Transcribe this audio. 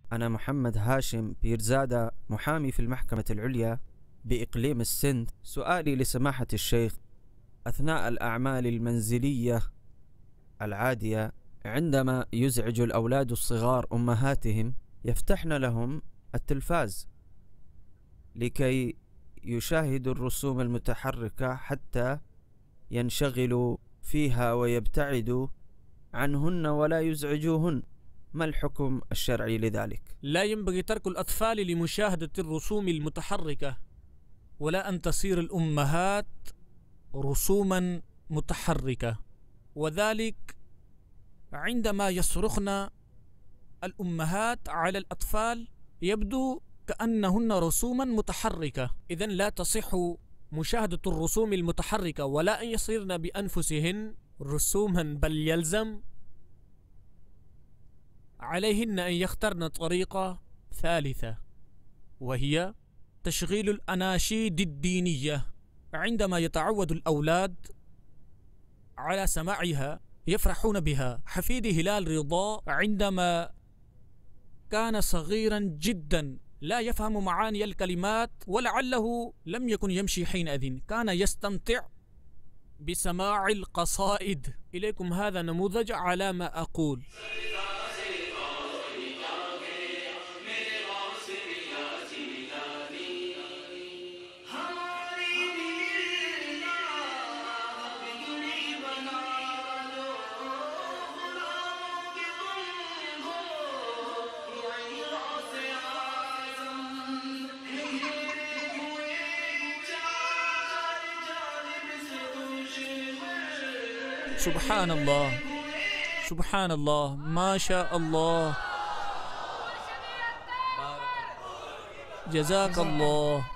أنا محمد هاشم بيرزادة، محامي في المحكمة العليا بإقليم السند. سؤالي لسماحة الشيخ: أثناء الأعمال المنزلية العادية، عندما يزعج الأولاد الصغار أمهاتهم، يفتحن لهم التلفاز لكي يشاهدوا الرسوم المتحركة حتى ينشغلوا فيها ويبتعدوا عنهن ولا يزعجوهن، ما الحكم الشرعي لذلك؟ لا ينبغي ترك الأطفال لمشاهدة الرسوم المتحركة، ولا أن تصير الأمهات رسوما متحركة، وذلك عندما يصرخن الأمهات على الأطفال يبدو كأنهن رسوما متحركة. إذن لا تصح مشاهدة الرسوم المتحركة، ولا أن يصيرن بأنفسهن رسوما، بل يلزم عليهن أن يخترن طريقة ثالثة، وهي تشغيل الأناشيد الدينية. عندما يتعود الأولاد على سماعها يفرحون بها. حفيدي هلال رضا عندما كان صغيرا جدا لا يفهم معاني الكلمات، ولعله لم يكن يمشي حينئذ، كان يستمتع بسماع القصائد. إليكم هذا نموذج على ما أقول. سبحان الله، سبحان الله، ما شاء الله، جزاك الله.